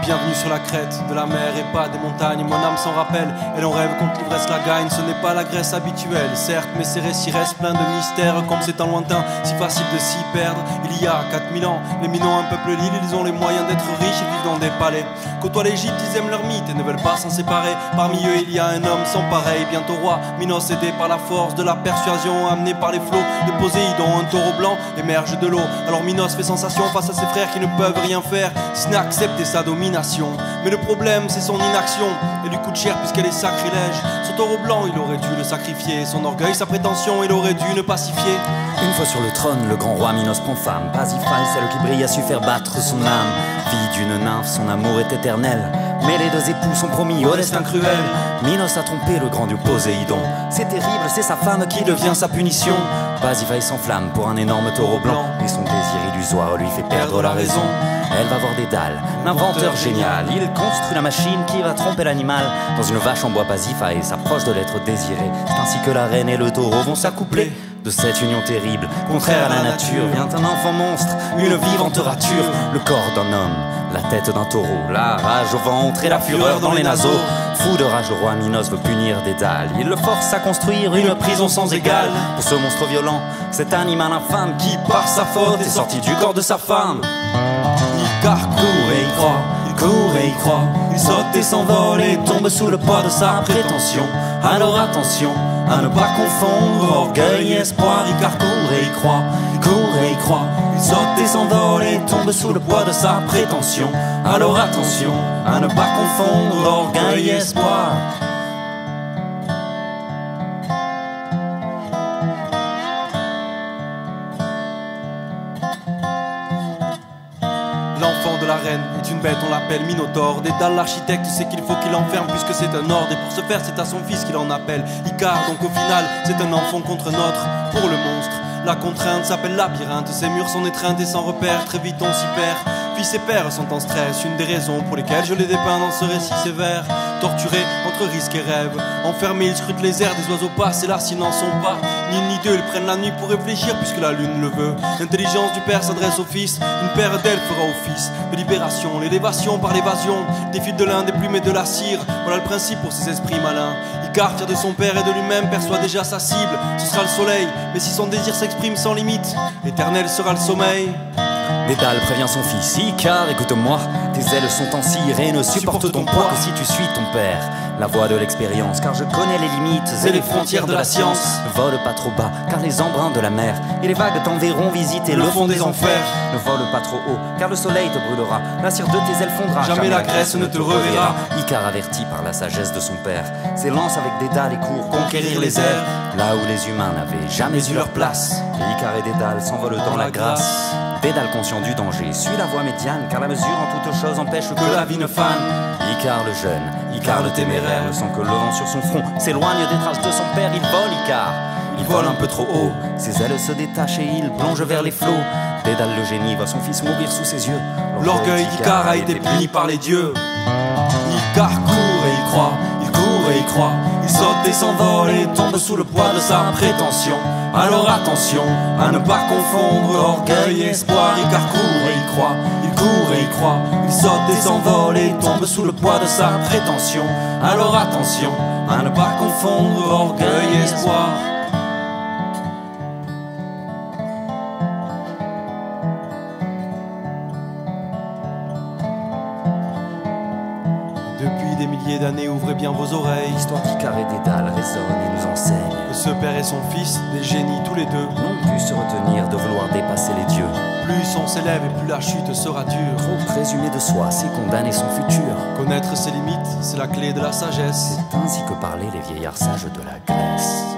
Bienvenue sur la crête de la mer et pas des montagnes. Mon âme s'en rappelle, elle en rêve quand l'ivresse la gagne. Ce n'est pas la Grèce habituelle, certes, mais ces récits restent pleins de mystères. Comme c'est un lointain, si facile de s'y perdre. Il y a 4000 ans, les Minots, un peuple libre, ils ont les moyens d'être riches et vivent dans des palais. Côtoient l'Égypte, ils aiment leur mythe et ne veulent pas s'en séparer. Parmi eux, il y a un homme sans pareil, bientôt roi. Minos, aidé par la force de la persuasion, amené par les flots de Poséidon, un taureau blanc émerge de l'eau. Alors Minos fait sensation face à ses frères qui ne peuvent rien faire, si ce n'est accepter sa domination. Mais le problème, c'est son inaction, et lui coûte cher puisqu'elle est sacrilège. Ce taureau blanc, il aurait dû le sacrifier. Son orgueil, sa prétention, il aurait dû ne pacifier. Une fois sur le trône, le grand roi Minos prend femme. Pasiphae, celle qui brille, a su faire battre son âme. Fille d'une nymphe, son amour est éternel. Mais les deux époux sont promis au destin cruel. Minos a trompé le grand dieu Poséidon. C'est terrible, c'est sa femme qui devient sa punition. Pasiphae s'enflamme pour un énorme taureau blanc, et son désir illusoire lui fait perdre la raison. Elle va voir Dédale, l'inventeur génial. Il construit la machine qui va tromper l'animal. Dans une vache en bois, Pasiphae s'approche de l'être désiré. C'est ainsi que la reine et le taureau vont s'accoupler. De cette union terrible, contraire à la nature, vient un enfant monstre, une vivante rature. Le corps d'un homme, la tête d'un taureau, la rage au ventre et la fureur dans les naseaux. Fou de rage, le roi Minos veut punir Dédale. Il le force à construire une prison sans égale. Pour ce monstre violent, cet animal infâme qui, par sa faute, est sorti du corps de sa femme. Icare court et il croit, il court et il croit. Il saute et s'envole et tombe sous le poids de sa prétention. Alors attention à ne pas confondre orgueil et espoir. Icare court et il croit, il court et il croit. Il saute et s'envole et tombe sous le poids de sa prétention. Alors attention à ne pas confondre orgueil et espoir. L'enfant de la reine est une bête, on l'appelle Minotaure. Dédale l'architecte sait qu'il faut qu'il l'enferme puisque c'est un ordre. Et pour ce faire c'est à son fils qu'il en appelle Icare. Donc au final c'est un enfant contre notre. Pour le monstre, la contrainte s'appelle labyrinthe. Ses murs sont étreintes et sans repère, très vite on s'y perd. Fils et pères sont en stress, une des raisons pour lesquelles je les dépeins dans ce récit sévère. Torturés entre risque et rêve, enfermés ils scrutent les airs, des oiseaux passent et là s'ils n'en sont pas ni une ni deux, ils prennent la nuit pour réfléchir puisque la lune le veut. L'intelligence du père s'adresse au fils, une paire d'ailes fera office de libération, l'élévation par l'évasion, défile de l'un des plumes et de la cire. Voilà le principe pour ces esprits malins. Icare tire de son père et de lui-même, perçoit déjà sa cible, ce sera le soleil. Mais si son désir s'exprime sans limite, l'éternel sera le sommeil. Dédale prévient son fils, Icare, écoute-moi, tes ailes sont en cire et ne supportent ton poids que si tu suis ton père. La voie de l'expérience, car je connais les limites et les frontières de la science. Ne vole pas trop bas, car les embruns de la mer et les vagues t'enverront visiter le fond des enfers. Ne vole pas trop haut, car le soleil te brûlera, la cire de tes ailes fondra. Jamais la Grèce ne te reverra. Icare, averti par la sagesse de son père, s'élance avec Dédale et court conquérir les airs, là où les humains n'avaient jamais eu leur place. Et Icare et Dédale s'envolent dans la grâce. Dédale, conscient du danger, suit la voie médiane, car la mesure en toute chose empêche que la vie ne fane. Icare le jeune, Icare le téméraire, ne sent que le vent sur son front s'éloigne des traces de son père. Il vole, Icare, il vole un peu trop haut, ses ailes se détachent et il plonge vers les flots. Dédale le génie voit son fils mourir sous ses yeux. L'orgueil d'Icare a été puni par les dieux. Icare court et il croit, il court et il croit. Il saute et s'envole et tombe sous le poids de sa prétention. Alors attention à ne pas confondre orgueil et espoir. Icare court et il croit, il court et il croit. Il saute et s'envole et tombe sous le poids de sa prétention. Alors attention à ne pas confondre orgueil et espoir. Depuis des milliers d'années, ouvrez bien vos oreilles. L'histoire d'Icare et Dédale résonne et nous enseigne que ce père et son fils, des génies tous les deux, n'ont pu se retenir de vouloir dépasser les dieux. Plus on s'élève et plus la chute sera dure. Trop présumer de soi, c'est condamner son futur. Connaître ses limites, c'est la clé de la sagesse. C'est ainsi que parlaient les vieillards sages de la Grèce.